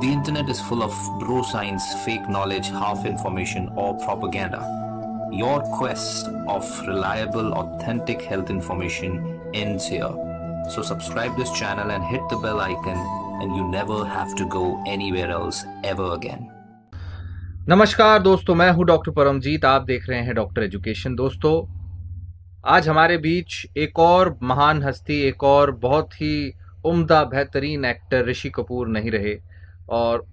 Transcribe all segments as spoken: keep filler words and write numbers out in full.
The internet is full of bro science, fake knowledge, half information, or propaganda. Your quest of reliable, authentic health information ends here. So subscribe this channel and hit the bell icon, and you never have to go anywhere else ever again. नमस्कार दोस्तों, मैं हूं doctor Paramjit. आप देख रहे हैं doctor education. दोस्तों, आज हमारे बीच एक और महान हस्ती, एक और बहुत ही उम्दा बेहतरीन एक्टर ऋषि कपूर नहीं रहे। और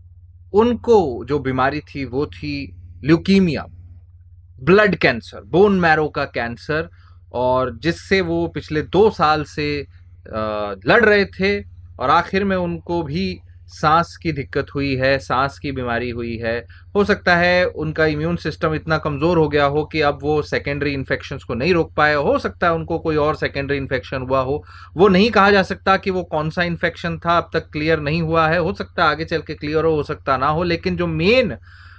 उनको जो बीमारी थी वो थी leukaemia, blood cancer, bone marrow का कैंसर, और जिससे वो पिछले दो साल से लड़ रहे थे। और आखिर में उनको भी सांस की दिक्कत हुई है, सांस की बीमारी हुई है। हो सकता है उनका इम्यून सिस्टम इतना कमज़ोर हो गया हो कि अब वो सेकेंडरी इन्फेक्शंस को नहीं रोक पाए। हो सकता है उनको कोई और सेकेंडरी इन्फेक्शन हुआ हो। वो नहीं कहा जा सकता कि वो कौन सा इन्फेक्शन था, अब तक क्लियर नहीं हुआ है। हो सकता है आगे चल के क्लियर हो, हो सकता ना हो। लेकिन जो मेन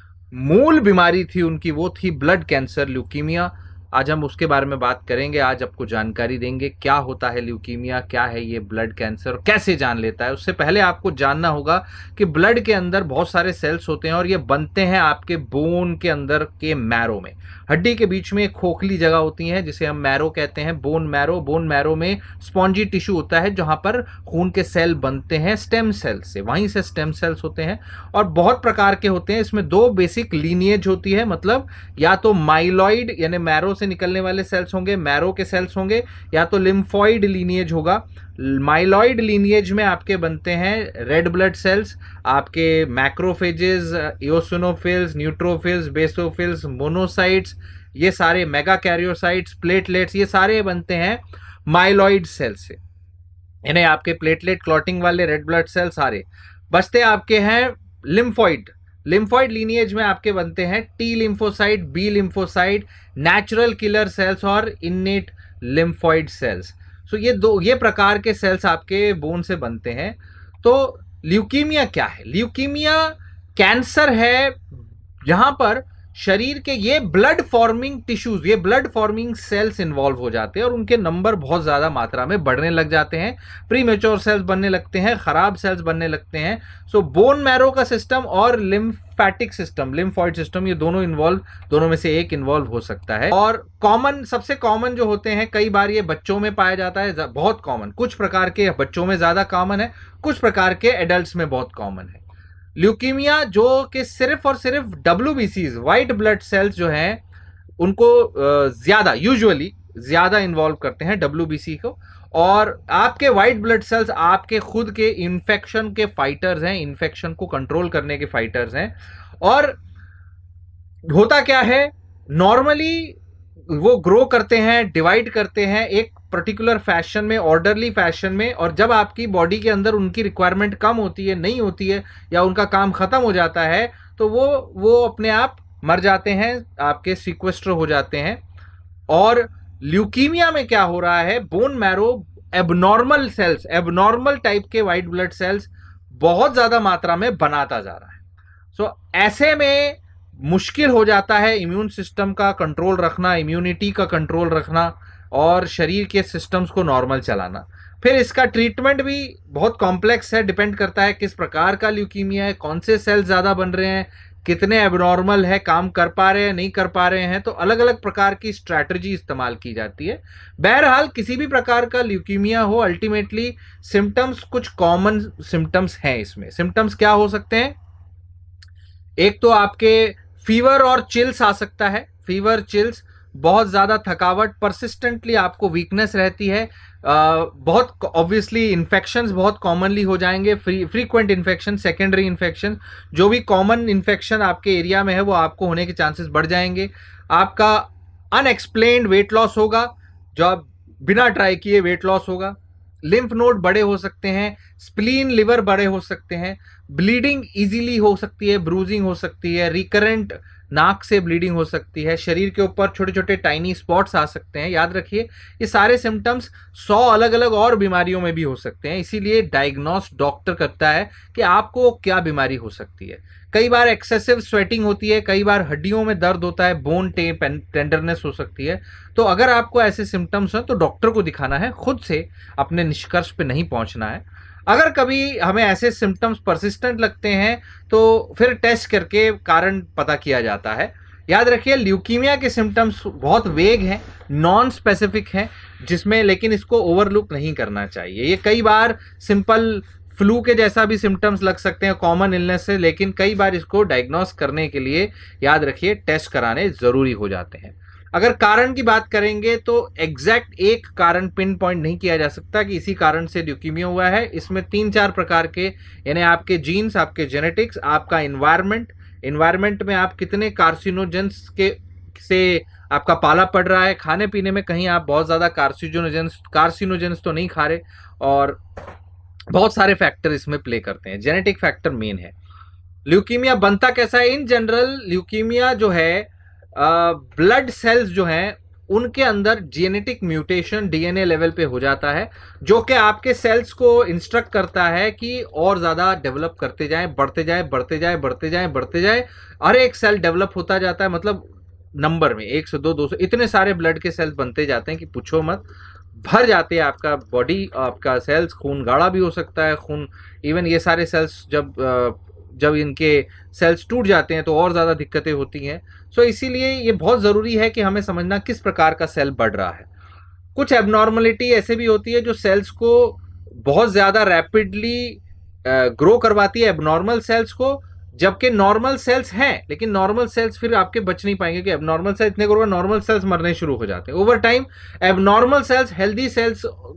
मूल बीमारी थी उनकी वो थी ब्लड कैंसर, ल्यूकीमिया। आज हम उसके बारे में बात करेंगे। आज आपको जानकारी देंगे क्या होता है ल्यूकीमिया, क्या है ये ब्लड कैंसर, कैसे जान लेता है। उससे पहले आपको जानना होगा कि ब्लड के अंदर बहुत सारे सेल्स होते हैं और ये बनते हैं आपके बोन के अंदर के मैरो में। हड्डी के बीच में एक खोखली जगह होती है जिसे हम मैरो कहते हैं, बोन मैरो। बोन मैरो में स्पॉन्जी टिश्यू होता है जहां पर खून के सेल बनते हैं स्टेम सेल से, वहीं से स्टेम सेल्स होते हैं। और बहुत प्रकार के होते हैं। इसमें दो बेसिक लीनिएज होती है, मतलब या तो माइलॉइड यानी मैरो से निकलने वाले सेल्स होंगे, मैरो के सेल्स होंगे, या तो लिम्फॉइड लीनिएज होगा। माइलॉइड लीनिएज में आपके बनते हैं रेड ब्लड सेल्स, आपके macrophages, eosinophils, neutrophils, basophils, monocytes, ये सारे मेगा कैरियोसाइट्स, प्लेटलेट्स, ये सारे बनते हैं माइलॉइड सेल से। यानी आपके प्लेटलेट क्लॉटिंग वाले रेड ब्लड सेल सारे बचते आपके हैं लिम्फॉइड। लिम्फॉइड लीनिएज में आपके बनते हैं T lymphocyte, B lymphocyte, natural killer cells और इन्नेट लिम्फॉइड सेल्स। सो ये दो ये प्रकार के सेल्स आपके बोन से बनते हैं। तो ल्यूकीमिया क्या है? ल्यूकीमिया कैंसर है जहां पर शरीर के ये ब्लड फॉर्मिंग टिश्यूज, ये ब्लड फॉर्मिंग सेल्स इन्वॉल्व हो जाते हैं और उनके नंबर बहुत ज्यादा मात्रा में बढ़ने लग जाते हैं। प्रीमेच्योर सेल्स बनने लगते हैं, खराब सेल्स बनने लगते हैं। सो बोन मैरो का सिस्टम और लिम्फैटिक सिस्टम, लिम्फॉइड सिस्टम, ये दोनों इन्वॉल्व, दोनों में से एक इन्वॉल्व हो सकता है। और कॉमन, सबसे कॉमन जो होते हैं, कई बार ये बच्चों में पाया जाता है, बहुत कॉमन। कुछ प्रकार के बच्चों में ज्यादा कॉमन है, कुछ प्रकार के एडल्ट्स में बहुत कॉमन है। ल्यूकीमिया जो कि सिर्फ और सिर्फ डब्ल्यूबीसीज, व्हाइट ब्लड सेल्स जो हैं, उनको ज्यादा, यूजुअली ज्यादा इन्वॉल्व करते हैं डब्ल्यूबीसी को। और आपके व्हाइट ब्लड सेल्स आपके खुद के इन्फेक्शन के फाइटर्स हैं, इन्फेक्शन को कंट्रोल करने के फाइटर्स हैं। और होता क्या है, नॉर्मली वो ग्रो करते हैं, डिवाइड करते हैं एक पर्टिकुलर फैशन में, ऑर्डरली फैशन में। और जब आपकी बॉडी के अंदर उनकी रिक्वायरमेंट कम होती है, नहीं होती है, या उनका काम खत्म हो जाता है, तो वो वो अपने आप मर जाते हैं, आपके सीक्वेस्टर हो जाते हैं। और ल्यूकीमिया में क्या हो रहा है, bone marrow abnormal cells, abnormal type के व्हाइट ब्लड सेल्स बहुत ज्यादा मात्रा में बनाता जा रहा है। सो so, ऐसे में मुश्किल हो जाता है इम्यून सिस्टम का कंट्रोल रखना, इम्यूनिटी का कंट्रोल रखना और शरीर के सिस्टम्स को नॉर्मल चलाना। फिर इसका ट्रीटमेंट भी बहुत कॉम्प्लेक्स है, डिपेंड करता है किस प्रकार का ल्यूकीमिया है, कौन से सेल्स ज़्यादा बन रहे हैं, कितने एबनॉर्मल है, काम कर पा रहे हैं, नहीं कर पा रहे हैं। तो अलग अलग प्रकार की स्ट्रैटेजी इस्तेमाल की जाती है। बहरहाल किसी भी प्रकार का ल्यूकीमिया हो, अल्टीमेटली सिम्टम्स, कुछ कॉमन सिम्टम्स हैं इसमें। सिम्टम्स क्या हो सकते हैं? एक तो आपके फीवर और चिल्स आ सकता है। फीवर, चिल्स, बहुत ज़्यादा थकावट, परसिस्टेंटली आपको वीकनेस रहती है। आ, बहुत ऑब्वियसली इन्फेक्शंस बहुत कॉमनली हो जाएंगे, free frequent infection, secondary infection, जो भी कॉमन इन्फेक्शन आपके एरिया में है वो आपको होने के चांसेस बढ़ जाएंगे। आपका अनएक्सप्लेन्ड वेट लॉस होगा, जो आप बिना ट्राई किए वेट लॉस होगा। लिम्फ नोड बड़े हो सकते हैं, स्प्लीन, लिवर बड़े हो सकते हैं, ब्लीडिंग इजीली हो सकती है, ब्रूजिंग हो सकती है, रिकरेंट नाक से ब्लीडिंग हो सकती है, शरीर के ऊपर छोटे छोटे टाइनी स्पॉट्स आ सकते हैं। याद रखिए, ये सारे सिम्टम्स सौ अलग अलग और बीमारियों में भी हो सकते हैं। इसीलिए डायग्नोस डॉक्टर करता है कि आपको क्या बीमारी हो सकती है। कई बार एक्सेसिव स्वेटिंग होती है, कई बार हड्डियों में दर्द होता है, बोन टेंडरनेस हो सकती है। तो अगर आपको ऐसे सिम्टम्स हैं तो डॉक्टर को दिखाना है, खुद से अपने निष्कर्ष पे नहीं पहुंचना है। अगर कभी हमें ऐसे सिम्टम्स परसिस्टेंट लगते हैं तो फिर टेस्ट करके कारण पता किया जाता है। याद रखिए ल्यूकीमिया के सिम्टम्स बहुत वेग हैं, नॉन स्पेसिफिक हैं, जिसमें लेकिन इसको ओवरलुक नहीं करना चाहिए। ये कई बार सिंपल फ्लू के जैसा भी सिम्टम्स लग सकते हैं कॉमन इलनेस से, लेकिन कई बार इसको डायग्नोस करने के लिए याद रखिए टेस्ट कराने जरूरी हो जाते हैं। अगर कारण की बात करेंगे तो एग्जैक्ट एक कारण पिन पॉइंट नहीं किया जा सकता कि इसी कारण से ल्यूकीमिया हुआ है। इसमें तीन चार प्रकार के, यानी आपके जीन्स, आपके जेनेटिक्स, आपका इन्वायरमेंट, इन्वायरमेंट में आप कितने कार्सिनोजेंस के से आपका पाला पड़ रहा है, खाने पीने में कहीं आप बहुत ज्यादा कार्सिनोजेंस कार्सिनोजेंस तो नहीं खा रहे, और बहुत सारे फैक्टर इसमें प्ले करते हैं। जेनेटिक फैक्टर मेन है। ल्यूकीमिया बनता कैसा है? इन जनरल ल्यूकीमिया जो है ब्लड सेल्स जो हैं उनके अंदर जेनेटिक म्यूटेशन डीएनए लेवल पे हो जाता है, जो कि आपके सेल्स को इंस्ट्रक्ट करता है कि और ज्यादा डेवलप करते जाएं, बढ़ते जाएं, बढ़ते जाएं, बढ़ते जाएं, बढ़ते जाएं। हर एक सेल डेवलप होता जाता है, मतलब नंबर में एक सौ दो दो सौ इतने सारे ब्लड के सेल्स बनते जाते हैं कि पूछो मत, भर जाते हैं आपका बॉडी, आपका सेल्स। खून गाढ़ा भी हो सकता है, खून इवन ये सारे सेल्स जब जब इनके सेल्स टूट जाते हैं तो और ज़्यादा दिक्कतें होती हैं। सो इसीलिए ये बहुत ज़रूरी है कि हमें समझना किस प्रकार का सेल बढ़ रहा है। कुछ एबनॉर्मलिटी ऐसे भी होती है जो सेल्स को बहुत ज़्यादा रैपिडली ग्रो करवाती है, एबनॉर्मल सेल्स को, जबकि नॉर्मल सेल्स हैं, लेकिन नॉर्मल सेल्स फिर आपके बच नहीं पाएंगे कि एबनॉर्मल सेल्स इतने ग्रो, नॉर्मल सेल्स मरने शुरू हो जाते हैं। Over time abnormal cells healthy cells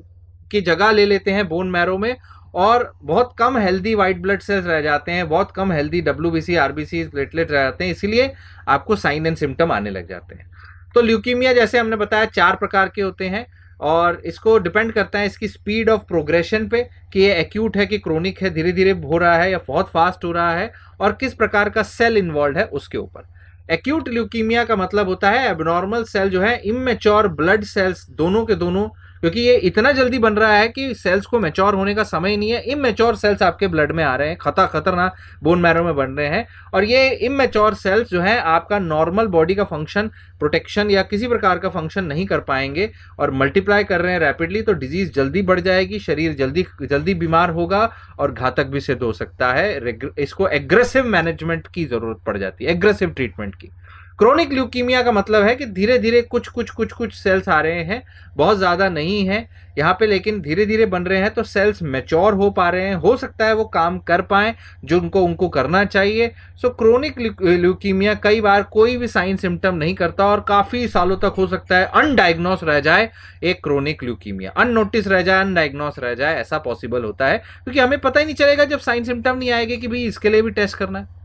की जगह ले लेते हैं बोन मैरो में, और बहुत कम हेल्दी वाइट ब्लड सेल्स रह जाते हैं, बहुत कम हेल्दी डब्ल्यूबीसी, आरबीसी, प्लेटलेट रह जाते हैं, इसीलिए आपको साइन एंड सिम्टम आने लग जाते हैं। तो ल्यूकीमिया जैसे हमने बताया चार प्रकार के होते हैं, और इसको डिपेंड करता है इसकी स्पीड ऑफ प्रोग्रेशन पे कि ये एक्यूट है कि क्रोनिक है, धीरे धीरे हो रहा है या बहुत फास्ट हो रहा है, और किस प्रकार का सेल इन्वॉल्व है उसके ऊपर। एक्यूट ल्यूकीमिया का मतलब होता है एबनॉर्मल सेल जो है इमेच्योर ब्लड सेल्स, दोनों के दोनों, क्योंकि ये इतना जल्दी बन रहा है कि सेल्स को मैच्योर होने का समय नहीं है, इमेच्योर सेल्स आपके ब्लड में आ रहे हैं, खतर खतरनाक बोन मैरो में बन रहे हैं, और ये इमेच्योर सेल्स जो है आपका नॉर्मल बॉडी का फंक्शन, प्रोटेक्शन या किसी प्रकार का फंक्शन नहीं कर पाएंगे और मल्टीप्लाई कर रहे हैं रैपिडली, तो डिजीज जल्दी बढ़ जाएगी, शरीर जल्दी जल्दी बीमार होगा और घातक भी सिद्ध हो सकता है। इसको एग्रेसिव मैनेजमेंट की जरूरत पड़ जाती है, एग्रेसिव ट्रीटमेंट की। क्रोनिक ल्यूकीमिया का मतलब है कि धीरे धीरे कुछ कुछ कुछ कुछ सेल्स आ रहे हैं, बहुत ज़्यादा नहीं है यहाँ पे, लेकिन धीरे धीरे बन रहे हैं, तो सेल्स मैच्योर हो पा रहे हैं, हो सकता है वो काम कर पाएं जो उनको उनको करना चाहिए। सो क्रोनिक ल्यूकीमिया कई बार कोई भी साइन सिम्टम नहीं करता और काफ़ी सालों तक हो सकता है अनडायग्नोस रह जाए एक क्रोनिक ल्यूकीमिया, अननोटिस रह जाए, अनडायग्नोस रह जाए, ऐसा पॉसिबल होता है, क्योंकि हमें पता ही नहीं चलेगा जब साइन सिम्टम नहीं आएंगे कि भाई इसके लिए भी टेस्ट करना है।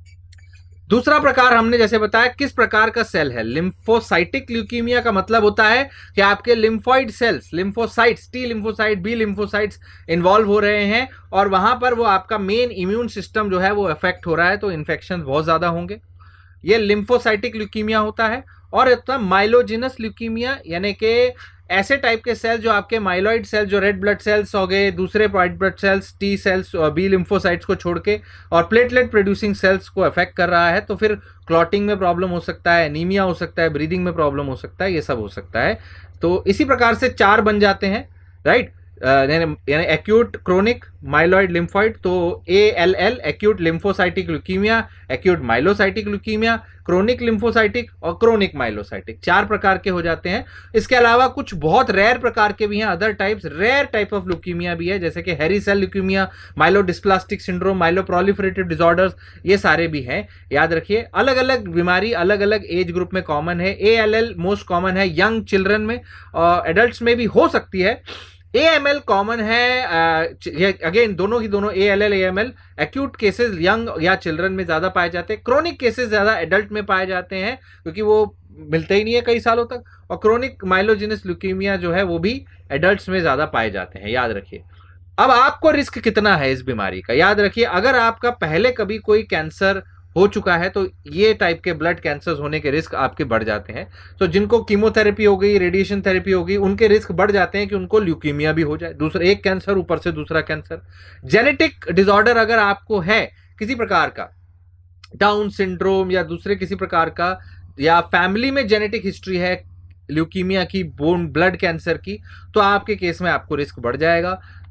दूसरा प्रकार हमने जैसे बताया किस प्रकार का सेल है, लिम्फोसाइटिक ल्यूकीमिया का मतलब होता है कि आपके lymphoid cells, lymphocytes, T lymphocyte, B lymphocytes involve हो रहे हैं, और वहां पर वो आपका मेन इम्यून सिस्टम जो है वो अफेक्ट हो रहा है, तो इन्फेक्शन बहुत ज्यादा होंगे। ये लिम्फोसाइटिक ल्यूकीमिया होता है। और होता है माइलोजिनस ल्यूकीमिया, यानी कि ऐसे टाइप के सेल जो आपके माइलॉइड सेल, जो रेड ब्लड सेल्स हो गए, दूसरे white blood cells, T cells, B lymphocytes को छोड़ के, और प्लेटलेट प्रोड्यूसिंग सेल्स को अफेक्ट कर रहा है, तो फिर क्लॉटिंग में प्रॉब्लम हो सकता है, एनीमिया हो सकता है, ब्रीदिंग में प्रॉब्लम हो सकता है, ये सब हो सकता है। तो इसी प्रकार से चार बन जाते हैं, राइट, यानी एक्यूट, क्रोनिक, माइलॉइड, लिम्फॉइड। तो A L L acute lymphocytic leukaemia, acute myelocytic leukaemia, chronic lymphocytic और क्रोनिक माइलोसाइटिक, चार प्रकार के हो जाते हैं। इसके अलावा कुछ बहुत रेयर प्रकार के भी हैं, other types, rare type of leukaemia भी है, जैसे कि hairy cell leukaemia, myelodysplastic syndrome, myeloproliferative disorders, ये सारे भी हैं। याद रखिए अलग अलग बीमारी अलग अलग एज ग्रुप में कॉमन है। A L L most common है यंग चिल्ड्रन में, और एडल्ट्स में भी हो सकती है। ए एम एल कॉमन है, अगेन दोनों ही दोनों A L L, A M L acute cases young या चिल्ड्रन में ज्यादा पाए जाते हैं, क्रोनिक केसेस ज्यादा एडल्ट में पाए जाते हैं क्योंकि वो मिलते ही नहीं है कई सालों तक, और क्रोनिक माइलोजिनस ल्यूकीमिया जो है वो भी एडल्ट्स में ज्यादा पाए जाते हैं। याद रखिए। अब आपको रिस्क कितना है इस बीमारी का, याद रखिए अगर आपका पहले कभी कोई कैंसर हो चुका है तो ये टाइप के ब्लड कैंसर होने के रिस्क आपके बढ़ जाते हैं। तो जिनको कीमोथेरेपी हो गई, रेडिएशन थेरेपी हो गई, उनके रिस्क बढ़ जाते हैं कि उनको ल्यूकीमिया भी हो जाए, दूसरा एक कैंसर ऊपर से दूसरा कैंसर। जेनेटिक डिसऑर्डर अगर आपको है किसी प्रकार का, डाउन सिंड्रोम या दूसरे किसी प्रकार का, या फैमिली में जेनेटिक हिस्ट्री है ल्यूकीमिया की, बोन ब्लड कैंसर की, तो आपके केस में आपको रिस्क बढ़ जाएगा।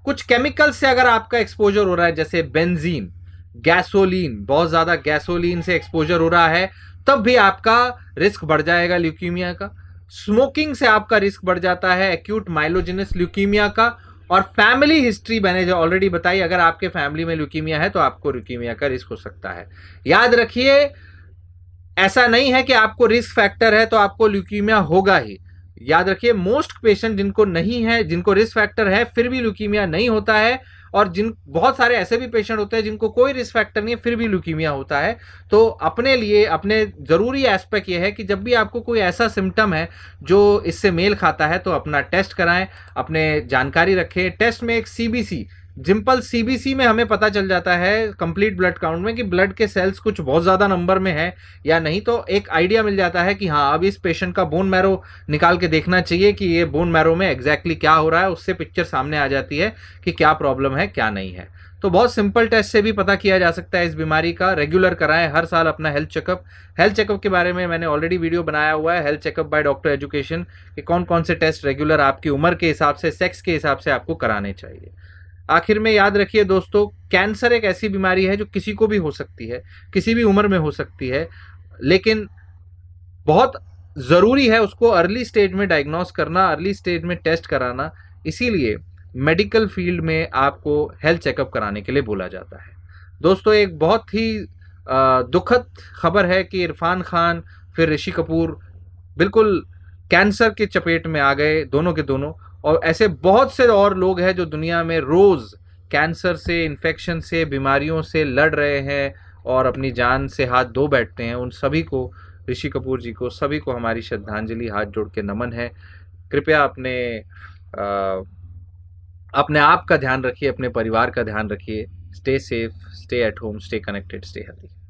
कुछ केमिकल से अगर आपका एक्सपोजर हो रहा है, जैसे बेंजीन, गैसोलीन, बहुत ज्यादा गैसोलीन से एक्सपोजर हो रहा है, तब भी आपका रिस्क बढ़ जाएगा ल्यूकीमिया का। स्मोकिंग से आपका रिस्क बढ़ जाता है एक्यूट माइलोजेनस ल्यूकीमिया का। और फैमिली हिस्ट्री मैंने जो ऑलरेडी बताई, अगर आपके फैमिली में ल्यूकीमिया है तो आपको ल्यूकीमिया का रिस्क हो सकता है। याद रखिए, ऐसा नहीं है कि आपको रिस्क फैक्टर है तो आपको ल्यूकीमिया होगा ही। याद रखिए, मोस्ट पेशेंट जिनको नहीं है, जिनको रिस्क फैक्टर है फिर भी ल्यूकीमिया नहीं होता है, और जिन बहुत सारे ऐसे भी पेशेंट होते हैं जिनको कोई रिस्क फैक्टर नहीं है फिर भी ल्यूकीमिया होता है। तो अपने लिए अपने जरूरी एस्पेक्ट ये है कि जब भी आपको कोई ऐसा सिम्टम है जो इससे मेल खाता है तो अपना टेस्ट कराएं, अपने जानकारी रखें। टेस्ट में एक सीबीसी, जिम्पल सीबीसी में हमें पता चल जाता है कंप्लीट ब्लड काउंट में कि ब्लड के सेल्स कुछ बहुत ज़्यादा नंबर में है या नहीं, तो एक आइडिया मिल जाता है कि हाँ अब इस पेशेंट का बोन मैरो निकाल के देखना चाहिए कि ये बोन मैरो में एग्जैक्टली क्या हो रहा है। उससे पिक्चर सामने आ जाती है कि क्या प्रॉब्लम है क्या नहीं है। तो बहुत सिंपल टेस्ट से भी पता किया जा सकता है इस बीमारी का। रेगुलर कराएं हर साल अपना हेल्थ चेकअप। हेल्थ चेकअप के बारे में मैंने ऑलरेडी वीडियो बनाया हुआ है, health checkup by doctor education, कि कौन कौन से टेस्ट रेगुलर आपकी उम्र के हिसाब से, सेक्स के हिसाब से आपको कराने चाहिए। आखिर में याद रखिए दोस्तों, कैंसर एक ऐसी बीमारी है जो किसी को भी हो सकती है, किसी भी उम्र में हो सकती है, लेकिन बहुत ज़रूरी है उसको अर्ली स्टेज में डायग्नोस करना, अर्ली स्टेज में टेस्ट कराना। इसीलिए मेडिकल फील्ड में आपको हेल्थ चेकअप कराने के लिए बोला जाता है। दोस्तों, एक बहुत ही दुखद खबर है कि इरफान खान फिर ऋषि कपूर बिल्कुल कैंसर के चपेट में आ गए, दोनों के दोनों। और ऐसे बहुत से और लोग हैं जो दुनिया में रोज़ कैंसर से, इन्फेक्शन से, बीमारियों से लड़ रहे हैं और अपनी जान से हाथ धो बैठते हैं। उन सभी को, ऋषि कपूर जी को, सभी को हमारी श्रद्धांजलि, हाथ जोड़ के नमन है। कृपया अपने आ, अपने आप का ध्यान रखिए, अपने परिवार का ध्यान रखिए। Stay safe, stay at home, stay connected, stay healthy.